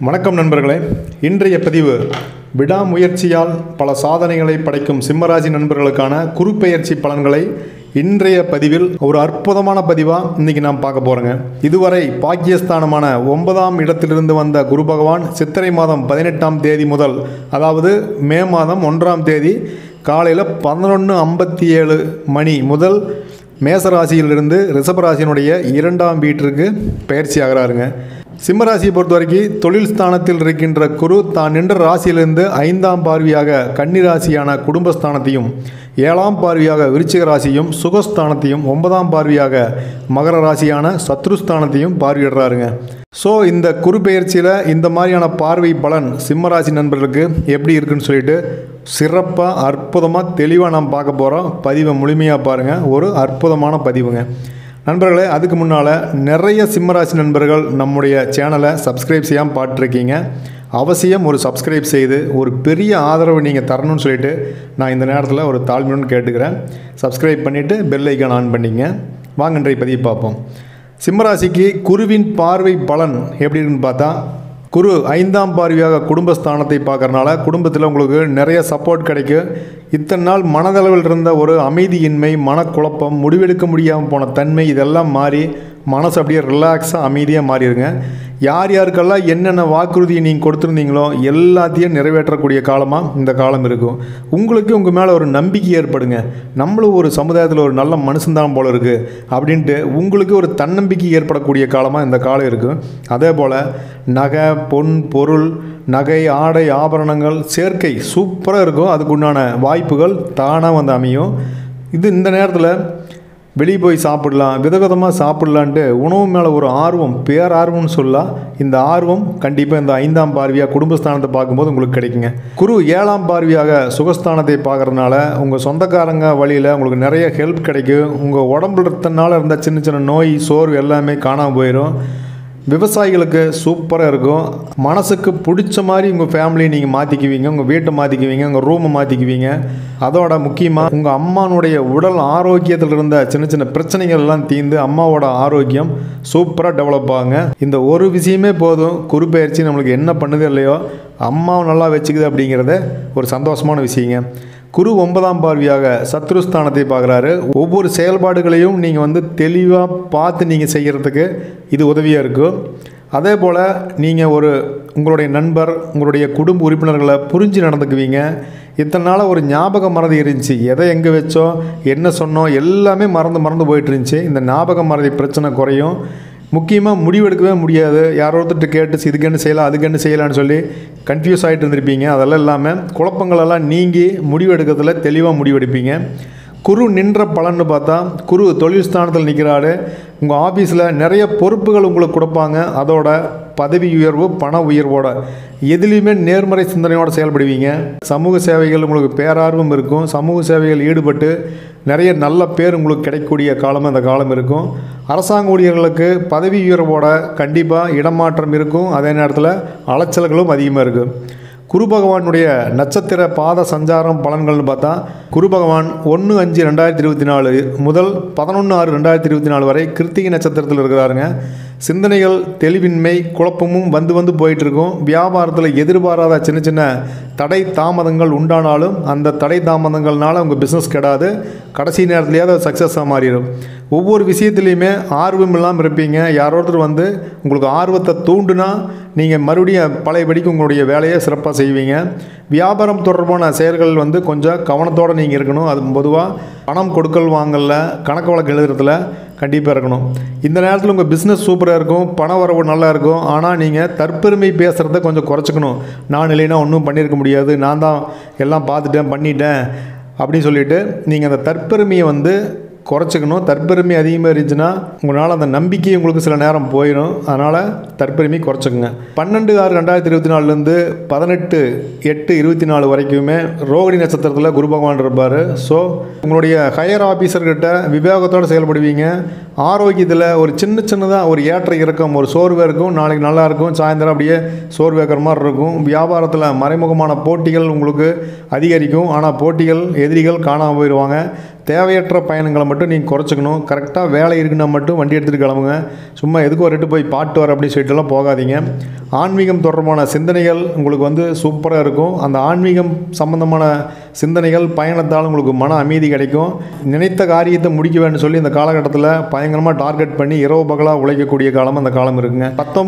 வணக்கம் நண்பர்களே. இன்றைய பதிவு விடாமுயற்சியால் பல சாதனைகளை படைக்கும் சிம்மராசி நண்பர்களுக்கான குருப்பெயர்ச்சி பலன்களை இன்றைய பதிவில் ஒரு அற்புதமான பதிவாக இன்றைக்கி நாம் பார்க்க போகிறோங்க. இதுவரை பாக்கியஸ்தானமான 9ஆம் இடத்திலிருந்து வந்த குரு பகவான் சித்திரை மாதம் 18ஆம் தேதி முதல், அதாவது மே மாதம் 1ஆம் தேதி காலையில் 11:57 மணி முதல் மேசராசியிலிருந்து ரிஷபராசியினுடைய 2ஆம் வீட்டிற்கு பயிற்சி ஆகிறாருங்க. சிம்மராசியை பொறுத்த வரைக்கும் தொழில் ஸ்தானத்தில் இருக்கின்ற குரு தான் நின்ற ராசியிலிருந்து 5ஆம் பார்வையாக கன்னி ராசியான குடும்பஸ்தானத்தையும், 7ஆம் பார்வையாக விருச்சிக ராசியும், சுகஸ்தானத்தையும், 9ஆம் பார்வையாக மகர ராசியான சத்ருஸ்தானத்தையும் பார்வையிடுறாருங்க. ஸோ இந்த குரு பெயர்ச்சியில் இந்த மாதிரியான பார்வை பலன் சிம்மராசி நண்பர்களுக்கு எப்படி இருக்குன்னு சொல்லிட்டு சிறப்பாக அற்புதமாக தெளிவாக நாம் பார்க்க போகிறோம். பதிவை முழுமையாக பாருங்கள். ஒரு அற்புதமான பதிவுங்க நண்பர்களே. அதுக்கு முன்னால் நிறைய சிம்மராசி நண்பர்கள் நம்முடைய சேனலை சப்ஸ்கிரைப் செய்யாமல் பார்த்துருக்கீங்க. அவசியம் ஒரு சப்ஸ்கிரைப் செய்து ஒரு பெரிய ஆதரவு நீங்கள் தரணும்னு சொல்லிட்டு நான் இந்த நேரத்தில் ஒரு தாழ்மையுடன் கேட்டுக்கிறேன். சப்ஸ்கிரைப் பண்ணிவிட்டு பெல் ஐக்கான் ஆன் பண்ணிங்க. வாங்க இன்றைய பதிவை பார்ப்போம். சிம்மராசிக்கு குருவின் பார்வை பலன் எப்படி இருக்குன்னு பார்த்தா, குரு 5ஆம் பார்வையாக குடும்பஸ்தானத்தை பார்க்கறனால குடும்பத்தில் உங்களுக்கு நிறைய சப்போர்ட் கிடைக்கும். இத்தனை நாள் மனதளவில் இருந்த ஒரு அமைதியின்மை, மனக்குழப்பம், முடிவெடுக்க முடியாமல் போன தன்மை இதெல்லாம் மாறி மனசு அப்படியே ரிலாக்ஸாக அமைதியாக மாறிடுங்க. யார் யாருக்கெல்லாம் என்னென்ன வாக்குறுதியை நீங்கள் கொடுத்துருந்தீங்களோ எல்லாத்தையும் நிறைவேற்றக்கூடிய காலமாக இந்த காலம் இருக்கும். உங்களுக்கு உங்கள் மேலே ஒரு நம்பிக்கை ஏற்படுங்க. நம்மளும் ஒரு சமுதாயத்தில் ஒரு நல்ல மனுஷன்தான் போல இருக்குது அப்படின்ட்டு உங்களுக்கு ஒரு தன்னம்பிக்கை ஏற்படக்கூடிய காலமாக இந்த காலம் இருக்கும். அதே போல் நகை, பொன், பொருள், நகை, ஆடை, ஆபரணங்கள் சேர்க்கை சூப்பராக இருக்கும். அதுக்குண்டான வாய்ப்புகள் தானாக வந்து அமையும். இந்த நேரத்தில் வெளியே போய் சாப்பிடலாம், விதவிதமாக சாப்பிடலான்ட்டு உணவு மேலே ஒரு ஆர்வம், பேரார்வம்னு சொல்லலாம். இந்த ஆர்வம் கண்டிப்பாக இந்த 5ஆம் பார்வையாக குடும்பஸ்தானத்தை பார்க்கும்போது உங்களுக்கு கிடைக்குங்க. குரு 7ஆம் பார்வையாக சுகஸ்தானத்தை பார்க்குறதுனால உங்கள் சொந்தக்காரங்க வழியில் உங்களுக்கு நிறைய ஹெல்ப் கிடைக்கும். உங்கள் உடம்புல இருந்த சின்ன சின்ன நோய், சோர்வு எல்லாமே காணாமல் போயிடும். விவசாயிகளுக்கு சூப்பராக இருக்கும். மனசுக்கு பிடிச்ச மாதிரி உங்கள் ஃபேமிலியை நீங்கள் மாற்றிக்குவீங்க, உங்கள் வீட்டை மாற்றிக்குவீங்க, உங்கள் ரூமை மாற்றிக்குவீங்க. அதோட முக்கியமாக உங்கள் அம்மானுடைய உடல் ஆரோக்கியத்தில் இருந்த சின்ன சின்ன பிரச்சனைகள் எல்லாம் தீர்ந்து அம்மாவோட ஆரோக்கியம் சூப்பராக டெவலப் ஆகுங்க. இந்த ஒரு விஷயமே போதும். குரு பெயர்ச்சி நம்மளுக்கு என்ன பண்ணுது இல்லையோ அம்மாவை நல்லா வச்சுக்குது அப்படிங்கிறத ஒரு சந்தோஷமான விஷயங்க. குரு 9ஆம் பார்வையாக சத்ருஸ்தானத்தை பார்க்குறாரு. ஒவ்வொரு செயல்பாடுகளையும் நீங்கள் தெளிவாக பார்த்து நீங்கள் செய்கிறதுக்கு இது உதவியாக இருக்கும். அதே போல் நீங்கள் உங்களுடைய நண்பர், உங்களுடைய குடும்ப உறுப்பினர்களை புரிஞ்சு நடந்துக்குவீங்க. இத்தனை நாள் ஒரு ஞாபக மறதி இருந்துச்சு. எதை எங்கே வச்சோம், என்ன சொன்னோம் எல்லாமே மறந்து போயிட்டு இருந்துச்சு. இந்த ஞாபக மறதி பிரச்சனை குறையும். முக்கியமாக முடிவெடுக்கவே முடியாது. யாரோ ஒருத்தர் கேட்டு இதுக்கு என்ன செய்யலாம், அதுக்கு என்ன செய்யலான்னு சொல்லி கன்ஃபியூஸ் ஆகிட்டு இருந்திருப்பீங்க. அதெல்லாம் இல்லாமல் குழப்பங்களெல்லாம் நீங்கி முடிவெடுக்கிறதுல தெளிவாக முடிவெடுப்பீங்க. குரு நின்ற பலன்னு பார்த்தா, குரு தொழில் ஸ்தானத்தில் நிற்கிறாரு. உங்கள் ஆஃபீஸில் நிறைய பொறுப்புகள் உங்களுக்கு கொடுப்பாங்க. அதோட பதவி உயர்வு, பண உயர்வோட எதுலேயுமே நேர்மறை சிந்தனையோடு செயல்படுவீங்க. சமூக சேவைகள் உங்களுக்கு பேரார்வம் இருக்கும். சமூக சேவைகள் ஈடுபட்டு நிறைய நல்ல பேர் உங்களுக்கு கிடைக்கக்கூடிய காலமாக இந்த காலம் இருக்கும். அரசாங்க ஊழியர்களுக்கு பதவி உயர்வோட கண்டிப்பாக இடமாற்றம் இருக்கும். அதே நேரத்தில் அலைச்சல்களும் அதிகமாக இருக்கும். குரு பகவானுடைய நட்சத்திர பாத சஞ்சாரம் பலன்கள்னு பார்த்தா, குரு பகவான் 1/5/2024 முதல் 11/6/2024 வரை கிருத்திகை நட்சத்திரத்தில் இருக்கிறாருங்க. சிந்தனைகள் தெளிவின்மை, குழப்பமும் வந்து போயிட்டுருக்கும். வியாபாரத்தில் எதிர்பாராத சின்ன சின்ன தடை தாமதங்கள் உண்டானாலும் அந்த தடை தாமதங்கள்னால உங்கள் பிஸ்னஸ் கெடாது. கடைசி நேரத்துலையாவது சக்ஸஸாக மாறிடும். ஒவ்வொரு விஷயத்துலையுமே ஆர்வம் இல்லாமல் இருப்பீங்க. யாரோ ஒருத்தர் உங்களுக்கு ஆர்வத்தை தூண்டுனா நீங்கள் மறுபடியும் பழையபடிக்கு உங்களுடைய வேலையை சிறப்பாக செய்வீங்க. வியாபாரம் தொடர்பான செயல்கள் கொஞ்சம் கவனத்தோடு நீங்கள் இருக்கணும். அது பொதுவாக பணம் கொடுக்கல் வாங்கல, கணக்கு வழக்கு எழுதுறதுல கண்டிப்பாக இருக்கணும். இந்த நேரத்தில் உங்கள் பிஸ்னஸ் சூப்பராக இருக்கும், பண வரவு நல்லா இருக்கும். ஆனால் நீங்கள் தற்பெருமை பேசுகிறத கொஞ்சம் குறைச்சிக்கணும். நான் இல்லைன்னா ஒன்றும் பண்ணியிருக்க முடியாது, நான் தான் எல்லாம் பார்த்துட்டேன் பண்ணிட்டேன் அப்படின்னு சொல்லிவிட்டு நீங்கள் அந்த தற்பெருமையை குறைச்சிக்கணும். தற்பெருமை அதிகமாக இருந்துச்சுன்னா உங்களால் அந்த நம்பிக்கை உங்களுக்கு சில நேரம் போயிடும். அதனால் தற்பெருமை குறைச்சிக்கோங்க. 12/6/2024 18/8/24 வரைக்குமே ரோகிணி நட்சத்திரத்தில் குரு பகவான் இருப்பார். ஸோ உங்களுடைய ஹையர் ஆஃபீஸர்கிட்ட விவேகத்தோடு செயல்படுவீங்க. ஆரோக்கியத்தில் ஒரு சின்னதாக ஒரு ஏற்ற இறக்கம், ஒரு சோர்வு இருக்கும். நாளைக்கு நல்லா இருக்கும், சாயந்தரம் அப்படியே சோர்வு வைக்கிற மாதிரி இருக்கும். வியாபாரத்தில் மறைமுகமான போட்டிகள் உங்களுக்கு அதிகரிக்கும். ஆனால் போட்டிகள், எதிரிகள் காணாமல் போயிடுவாங்க. தேவையற்ற பயணங்களை மட்டும் நீங்கள் குறைச்சிக்கணும். கரெக்டாக வேலை இருக்குன்னா மட்டும் வண்டி எடுத்துகிட்டு கிளம்புங்க. சும்மா எதுக்கு ஒரு போய் பாட்டு வர அப்படின்னு சொல்லிட்டுலாம் போகாதீங்க. ஆன்மீகம் தொடர்பான சிந்தனைகள் உங்களுக்கு வந்து சூப்பராக இருக்கும். அந்த ஆன்மீகம் சம்பந்தமான சிந்தனைகள் பயணத்தால் உங்களுக்கு மன அமைதி கிடைக்கும். நினைத்த காரியத்தை முடிக்க வேண்டும் சொல்லி இந்த காலகட்டத்தில் பயங்கரமாக டார்கெட் பண்ணி இரவு பகலாக உழைக்கக்கூடிய காலம் அந்த காலம் இருக்குங்க.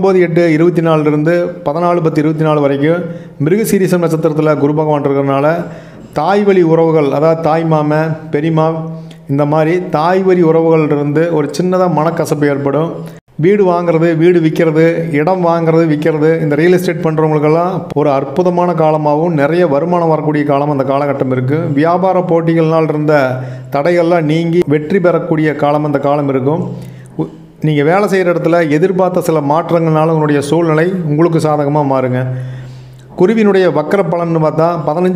19/8/24 14/10/24 வரைக்கும் மிருகசீரிஷம் நட்சத்திரத்தில் குரு பகவான் இருக்கிறதுனால தாய் வழி உறவுகள், அதாவது தாய் மாமன் பெரியம்மா இந்த மாதிரி தாய் வழி உறவுகள் இருந்து ஒரு சின்னதாக மனக்கசப்பு ஏற்படும். வீடு வாங்குறது, வீடு விற்கிறது, இடம் வாங்குறது, விற்கிறது, இந்த ரியல் எஸ்டேட் பண்ணுறவங்களுக்கெல்லாம் ஒரு அற்புதமான காலமாகவும் நிறைய வருமானம் வரக்கூடிய காலம் அந்த காலகட்டம் இருக்குது. வியாபார போட்டிகள்னால் இருந்த தடைகள்லாம் நீங்கி வெற்றி பெறக்கூடிய காலம் அந்த காலம் இருக்கும். நீங்கள் வேலை செய்கிற இடத்துல எதிர்பார்த்த சில மாற்றங்கள்னால உங்களுடைய சூழ்நிலை உங்களுக்கு சாதகமாக மாறுங்க. குருவினுடைய வக்கர பலன்னு பார்த்தா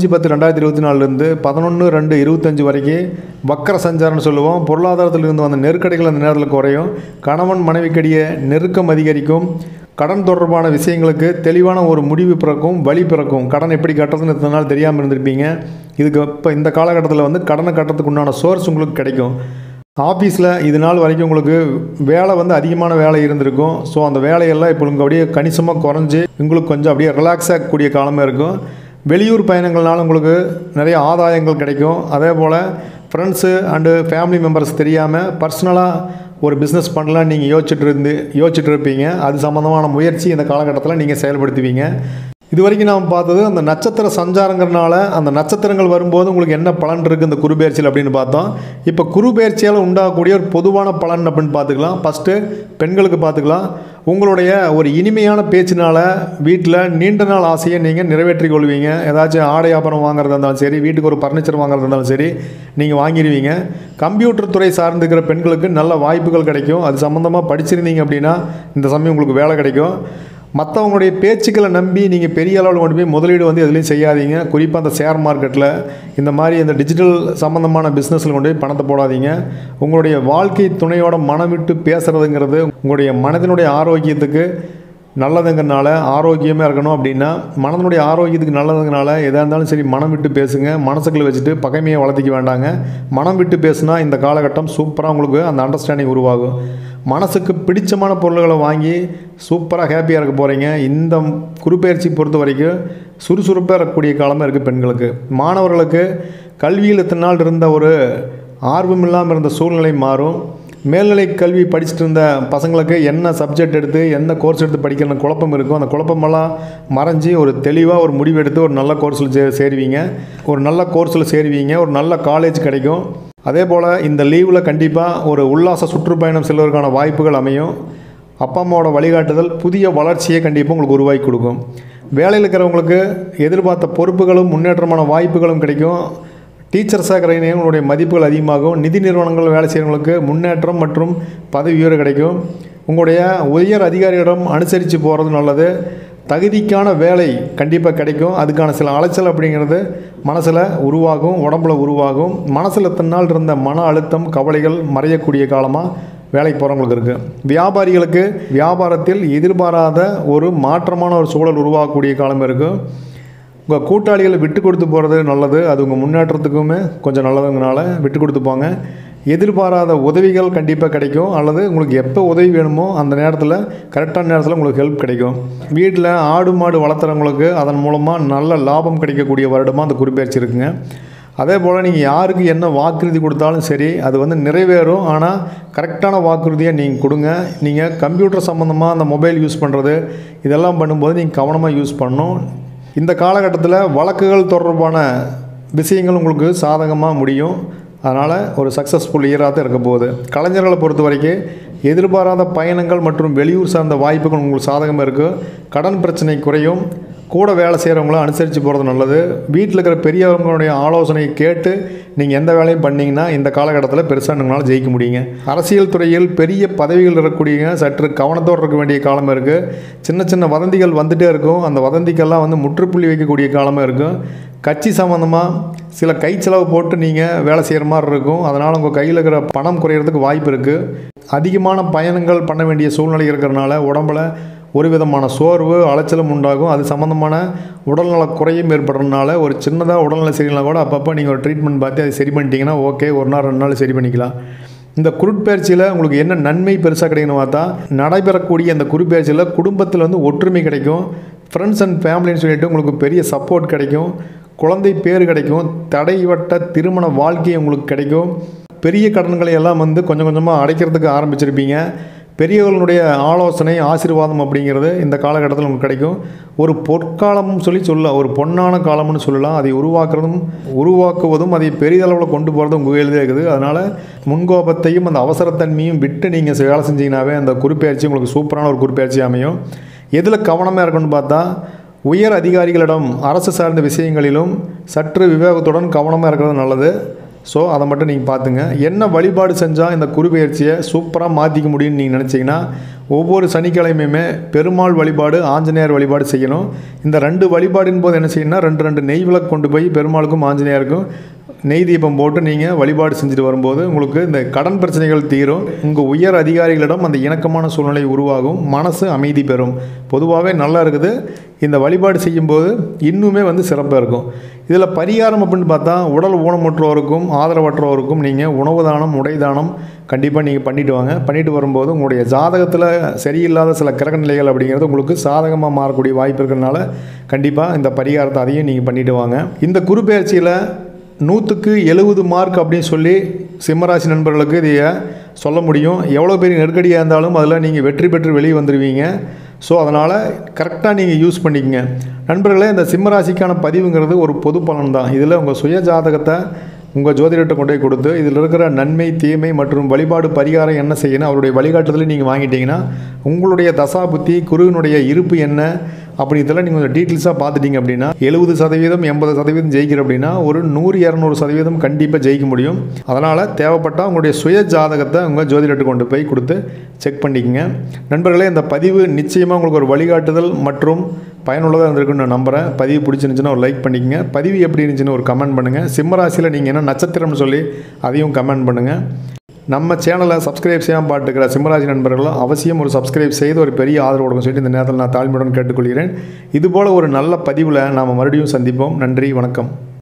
15/10/2024 11/2/25 வரைக்கும் வக்கர சஞ்சாரம்னு சொல்லுவோம். பொருளாதாரத்தில் இருந்து வந்த நெருக்கடிகள் அந்த நேரத்தில் குறையும். கணவன் மனைவிக்கிடையே நெருக்கம் அதிகரிக்கும். கடன் தொடர்பான விஷயங்களுக்கு தெளிவான ஒரு முடிவு பிறக்கும், வழி பிறக்கும். கடன் எப்படி கட்டுறதுன்னு இத்தனை நாள் தெரியாமல் இருந்திருப்பீங்க. இதுக்கு இப்போ இந்த காலகட்டத்தில் வந்து கடனை கட்டுறதுக்கு உண்டான சோர்ஸ் உங்களுக்கு கிடைக்கும். ஆஃபீஸில் இது நாள் வரைக்கும் உங்களுக்கு வேலை வந்து அதிகமான வேலை இருந்திருக்கும். ஸோ அந்த வேலையெல்லாம் இப்போ உங்களுக்கு அப்படியே கணிசமாக குறைஞ்சி உங்களுக்கு கொஞ்சம் அப்படியே ரிலாக்ஸ் ஆகக்கூடிய காலமாக இருக்கும். வெளியூர் பயணங்கள்னால உங்களுக்கு நிறைய ஆதாயங்கள் கிடைக்கும். அதே போல் ஃப்ரெண்ட்ஸு அண்டு ஃபேமிலி மெம்பர்ஸ் தெரியாமல் பர்சனலாக ஒரு பிஸ்னஸ் பண்ணலாம் நீங்கள் யோசிச்சுட்டு இருப்பீங்க. அது சம்மந்தமான முயற்சி இந்த காலகட்டத்தில் நீங்கள் செயல்படுத்துவீங்க. இது வரைக்கும் நாம் பார்த்தது அந்த நட்சத்திர சஞ்சாரங்கிறனால அந்த நட்சத்திரங்கள் வரும்போது உங்களுக்கு என்ன பலன் இருக்குது இந்த குருபெயர்ச்சியில் அப்படின்னு பார்த்தோம். இப்போ குருபெயர்ச்சியால் உண்டாகக்கூடிய ஒரு பொதுவான பலன் அப்படின்னு பார்த்துக்கலாம். ஃபஸ்ட்டு பெண்களுக்கு பார்த்துக்கலாம். உங்களுடைய ஒரு இனிமையான பேச்சினால் வீட்டில் நீண்ட நாள் ஆசையை நீங்கள் நிறைவேற்றி கொள்வீங்க. ஏதாச்சும் ஆடை ஆபரணம் வாங்குறதா இருந்தாலும் சரி, வீட்டுக்கு ஒரு ஃபர்னிச்சர் வாங்குறதா இருந்தாலும் சரி நீங்கள் வாங்கிடுவீங்க. கம்ப்யூட்டர் துறை சார்ந்துக்கிற பெண்களுக்கு நல்ல வாய்ப்புகள் கிடைக்கும். அது சம்மந்தமாக படிச்சிருந்தீங்க அப்படின்னா இந்த சமயம் உங்களுக்கு வேலை கிடைக்கும். மற்றவங்களுடைய பேச்சுக்களை நம்பி நீங்கள் பெரிய அளவில் கொண்டு போய் முதலீடு வந்து எதுலேயும் செய்யாதீங்க. குறிப்பாக அந்த ஷேர் மார்க்கெட்டில் இந்த மாதிரி இந்த டிஜிட்டல் சம்மந்தமான பிஸ்னஸில் கொண்டு போய் பணத்தை போடாதீங்க. உங்களுடைய வாழ்க்கை துணையோட மனம் விட்டு பேசுகிறதுங்கிறது உங்களுடைய மனதினுடைய ஆரோக்கியத்துக்கு நல்லதுங்கிறனால, ஆரோக்கியமாக இருக்கணும் அப்படின்னா மனதினுடைய ஆரோக்கியத்துக்கு நல்லதுங்கிறனால எதாக இருந்தாலும் சரி மனம் விட்டு பேசுங்க. மனசுக்குள்ளே வச்சுட்டு பகைமையை வளர்த்திக்க வேண்டாங்க. மனம் விட்டு பேசுனா இந்த காலகட்டம் சூப்பராக உங்களுக்கு அந்த அண்டர்ஸ்டாண்டிங் உருவாகும். மனசுக்கு பிடிச்சமான பொருள்களை வாங்கி சூப்பராக ஹாப்பியாக இருக்க போகிறீங்க. இந்த குருப்பெயர்ச்சி பொறுத்த வரைக்கும் சுறுசுறுப்பாக இருக்கக்கூடிய காலமாக இருக்குது பெண்களுக்கு. மாணவர்களுக்கு கல்வியில் இத்தனை நாள் இருந்த ஒரு ஆர்வம் இல்லாமல் இருந்த சூழ்நிலை மாறும். மேல்நிலை கல்வி படிச்சுட்டு இருந்த பசங்களுக்கு என்ன சப்ஜெக்ட் எடுத்து எந்த கோர்ஸ் எடுத்து படிக்கிற குழப்பம் இருக்கும். அந்த குழப்பமெல்லாம் மறைஞ்சி ஒரு தெளிவாக ஒரு முடிவு எடுத்து ஒரு நல்ல கோர்ஸில் சேருவீங்க. ஒரு நல்ல கோர்ஸில் சேருவீங்க. ஒரு நல்ல காலேஜ் கிடைக்கும். அதே போல் இந்த லீவில் கண்டிப்பாக ஒரு உல்லாச சுற்றுப்பயணம் செல்வதற்கான வாய்ப்புகள் அமையும். அப்பா அம்மாவோட வழிகாட்டுதல் புதிய வளர்ச்சியை கண்டிப்பாக உங்களுக்கு உருவாக்கி கொடுக்கும். வேலையில் இருக்கிறவங்களுக்கு எதிர்பார்த்த பொறுப்புகளும் முன்னேற்றமான வாய்ப்புகளும் கிடைக்கும். டீச்சர்ஸாக இருக்கிறவங்க உங்களுடைய மதிப்புகள் அதிகமாகும். நிதி நிறுவனங்கள் வேலை செய்கிறவங்களுக்கு முன்னேற்றம் மற்றும் பதவி உயர்வு கிடைக்கும். உங்களுடைய உயர் அதிகாரிகளிடம் அனுசரித்து போகிறது நல்லது. தகுதிக்கான வேலை கண்டிப்பாக கிடைக்கும். அதுக்கான சில அலைச்சல் அப்படிங்கிறது மனசில் உருவாகும், உடம்புல உருவாகும். மனசில் தன்னால் இருந்த மன அழுத்தம் கவலைகள் மறையக்கூடிய காலமாக வேலைக்கு போகிறவங்களுக்கு இருக்குது. வியாபாரிகளுக்கு வியாபாரத்தில் எதிர்பாராத ஒரு மாற்றமான ஒரு சூழல் உருவாகக்கூடிய காலம் இருக்குது. உங்கள் கூட்டாளிகளை விட்டு கொடுத்து போகிறது நல்லது. அது உங்கள் முன்னேற்றத்துக்குமே கொஞ்சம் நல்லதுங்கனால விட்டு கொடுத்து போங்க. எதிர்பாராத உதவிகள் கண்டிப்பாக கிடைக்கும். அல்லது உங்களுக்கு எப்போ உதவி வேணுமோ அந்த நேரத்தில் கரெக்டான நேரத்தில் உங்களுக்கு ஹெல்ப் கிடைக்கும். வீட்டில் ஆடு மாடு வளர்த்துறவங்களுக்கு அதன் மூலமாக நல்ல லாபம் கிடைக்கக்கூடிய வருடமாக அந்த குருப்பெயர்ச்சி இருக்குங்க. அதே போல் நீங்கள் யாருக்கு என்ன வாக்குறுதி கொடுத்தாலும் சரி அது வந்து நிறைவேறும். ஆனால் கரெக்டான வாக்குறுதியை நீங்கள் கொடுங்க. நீங்கள் கம்ப்யூட்டர் சம்மந்தமாக அந்த மொபைல் யூஸ் பண்ணுறது இதெல்லாம் பண்ணும்போது நீங்கள் கவனமாக யூஸ் பண்ணணும். இந்த காலகட்டத்தில் வழக்குகள் தொடர்பான விஷயங்கள் உங்களுக்கு சாதகமாக முடியும். அதனால் ஒரு சக்ஸஸ்ஃபுல் இயராக தான் இருக்க போகுது. கலைஞர்களை பொறுத்த வரைக்கும் எதிர்பாராத பயணங்கள் மற்றும் வெளியூர் சார்ந்த வாய்ப்புகள் உங்களுக்கு சாதகமாக இருக்குது. கடன் பிரச்சனை குறையும். கூட வேலை செய்கிறவங்கள அனுசரித்து போகிறது நல்லது. வீட்டில் இருக்கிற பெரியவங்களுடைய ஆலோசனையை கேட்டு நீங்கள் எந்த வேலையும் பண்ணிங்கன்னா இந்த காலகட்டத்தில் பெருசாக உங்களால் ஜெயிக்க முடியுங்க. அரசியல் துறையில் பெரிய பதவிகள் இருக்கக்கூடியங்க சற்று கவனத்தோடு இருக்க வேண்டிய காலமாக இருக்குது. சின்ன சின்ன வதந்திகள் வந்துகிட்டே இருக்கும். அந்த வதந்திக்கெல்லாம் வந்து முற்றுப்புள்ளி வைக்கக்கூடிய காலமாக இருக்கும். கட்சி சம்மந்தமாக சில கை செலவு போட்டு நீங்கள் வேலை செய்கிற மாதிரி இருக்கும். அதனால் உங்கள் கையில் இருக்கிற பணம் குறையிறதுக்கு வாய்ப்பு இருக்குது. அதிகமான பயணங்கள் பண்ண வேண்டிய சூழ்நிலை இருக்கிறனால உடம்பில் ஒரு விதமான சோர்வு அலைச்சலும் உண்டாகும். அது சம்மந்தமான உடல்நல குறையும் ஏற்படுறதுனால ஒரு சின்னதாக உடல்நல சரியில்லைனா கூட அப்பப்போ நீங்கள் ஒரு ட்ரீட்மெண்ட் பார்த்து அதை சரி பண்ணிட்டீங்கன்னா ஓகே, ஒரு நாள் 2 நாள் சரி பண்ணிக்கலாம். இந்த குருட்பெயர்ச்சியில் உங்களுக்கு என்ன நன்மை பெருசாக கிடைக்கணும் பார்த்தா, நடைபெறக்கூடிய அந்த குருப்பெயர்ச்சியில் குடும்பத்தில் வந்து ஒற்றுமை கிடைக்கும். ஃப்ரெண்ட்ஸ் அண்ட் ஃபேமிலின்னு சொல்லிட்டு உங்களுக்கு பெரிய சப்போர்ட் கிடைக்கும். குழந்தை பேர் கிடைக்கும். தடைவட்ட திருமண வாழ்க்கை உங்களுக்கு கிடைக்கும். பெரிய கடன்களை எல்லாம் வந்து கொஞ்சம் கொஞ்சமாக அடைக்கிறதுக்கு ஆரம்பிச்சிருப்பீங்க. பெரியவர்களுடைய ஆலோசனை ஆசீர்வாதம் அப்படிங்கிறது இந்த காலகட்டத்தில் உங்களுக்கு கிடைக்கும். ஒரு பொற்காலம்னு சொல்லலாம், ஒரு பொன்னான காலம்னு சொல்லலாம். அதை உருவாக்குவதும் அதை பெரிதளவில் கொண்டு போகிறதும் உங்கள் கையில் இருக்குது. அதனால் முன்கோபத்தையும் அந்த அவசரத்தன்மையும் விட்டு நீங்கள் வேலை செஞ்சீங்கன்னாவே அந்த குருப்பெயர்ச்சி உங்களுக்கு சூப்பரான ஒரு குருப்பெயர்ச்சி அமையும். எதில் கவனமாக இருக்கணும்னு பார்த்தா, உயர் அதிகாரிகளிடம் அரசு சார்ந்த விஷயங்களிலும் சற்று விவேகத்துடன் கவனமாக இருக்கிறது நல்லது. ஸோ அதை மட்டும் நீங்கள் பார்த்துங்க. என்ன வழிபாடு செஞ்சால் இந்த குருப்பெயர்ச்சியை சூப்பராக மாற்றிக்க முடியும்னு நீங்கள் நினச்சிங்கன்னா, ஒவ்வொரு சனிக்கிழமையுமே பெருமாள் வழிபாடு, ஆஞ்சநேயர் வழிபாடு செய்யணும். இந்த 2 வழிபாடின் போது என்ன செய்யணும்னா, 2 நெய் விளக்கு கொண்டு போய் பெருமாளுக்கும் ஆஞ்சநேயருக்கும் நெய் தீபம் போட்டு நீங்கள் வழிபாடு செஞ்சுட்டு வரும்போது உங்களுக்கு இந்த கடன் பிரச்சனைகள் தீரும். உங்கள் உயர் அதிகாரிகளிடம் அந்த இணக்கமான சூழ்நிலை உருவாகும். மனசு அமைதி பெறும். பொதுவாகவே நல்லா இருக்குது. இந்த வழிபாடு செய்யும்போது இன்னுமே வந்து சிறப்பாக இருக்கும். இதில் பரிகாரம் அப்படின்னு பார்த்தா, உடல் ஊனமுற்றோருக்கும் ஆதரவற்றோருக்கும் நீங்கள் உணவு தானம், உடை தானம் கண்டிப்பாக நீங்கள் பண்ணிட்டு வாங்க. பண்ணிட்டு வரும்போது உங்களுடைய ஜாதகத்தில் சரியில்லாத சில கிரக நிலைகள் அப்படிங்கிறது உங்களுக்கு சாதகமாக மாறக்கூடிய வாய்ப்பு இருக்கிறதுனால கண்டிப்பாக இந்த பரிகாரத்தை அதையும் நீங்கள் பண்ணிட்டு வாங்க. இந்த குருப்பெயர்ச்சியில் 100க்கு 70 மார்க் அப்படின்னு சொல்லி சிம்மராசி நண்பர்களுக்கு இதைய சொல்ல முடியும். எவ்வளோ பெரிய நெருக்கடியாக இருந்தாலும் அதில் நீங்கள் வெற்றி பெற்று வெளியே வந்துடுவீங்க. ஸோ அதனால் கரெக்டாக நீங்கள் யூஸ் பண்ணிக்கங்க நண்பர்களே. இந்த சிம்மராசிக்கான பதிவுங்கிறது ஒரு பொது பலன் தான். இதில் உங்கள் சுய ஜாதகத்தை உங்கள் ஜோதிடத்தை கொண்டு போய் கொடுத்து இதில் இருக்கிற நன்மை தீமை மற்றும் வழிபாடு பரிகாரம் என்ன செய்யணும் அவருடைய வழிகாட்டுதலையும் நீங்கள் வாங்கிட்டீங்கன்னா, உங்களுடைய தசா புத்தி குருவினுடைய இருப்பு என்ன அப்படி இதெல்லாம் நீங்கள் கொஞ்சம் டீட்டெயில்ஸாக பார்த்துட்டிங்க அப்படின்னா 70% 80% ஜெயிக்கிற அப்படின்னா ஒரு 100-200% கண்டிப்பாக ஜெயிக்க முடியும். அதனால் தேவைப்பட்டால் உங்களுடைய சுய ஜாதகத்தை உங்கள் ஜோதிடத்தை கொண்டு போய் கொடுத்து செக் பண்ணிக்கங்க நண்பர்களே. இந்த பதிவு நிச்சயமாக உங்களுக்கு ஒரு வழிகாட்டுதல் மற்றும் பயனுள்ளதாக இருந்திருக்குன்னு நான் நம்புகிறேன். பதிவு பிடிச்சிருந்துச்சுன்னா ஒரு லைக் பண்ணிக்கங்க. பதிவு எப்படி இருந்துச்சுன்னு ஒரு கமெண்ட் பண்ணுங்கள். சிம்மராசியில் நீங்கள் என்ன நட்சத்திரம்னு சொல்லி அதையும் கமெண்ட் பண்ணுங்கள். நம்ம சேனலை சப்ஸ்கிரைப் செய்யாமல் பார்த்துக்கிற சிம்மராசி நண்பர்களும் அவசியம் ஒரு சப்ஸ்கிரைப் செய்து ஒரு பெரிய ஆதரவு கொடுக்க சொல்லிட்டு இந்த நேரத்தில் நான் தாழ்மையுடன் கேட்டுக்கொள்கிறேன். இதுபோல் ஒரு நல்ல பதிவில் நாம் மறுபடியும் சந்திப்போம். நன்றி, வணக்கம்.